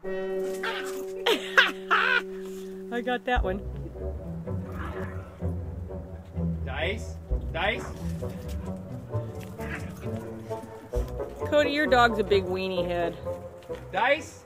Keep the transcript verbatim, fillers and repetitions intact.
I got that one. Dice? Dice? Cody, your dog's a big weenie head. Dice?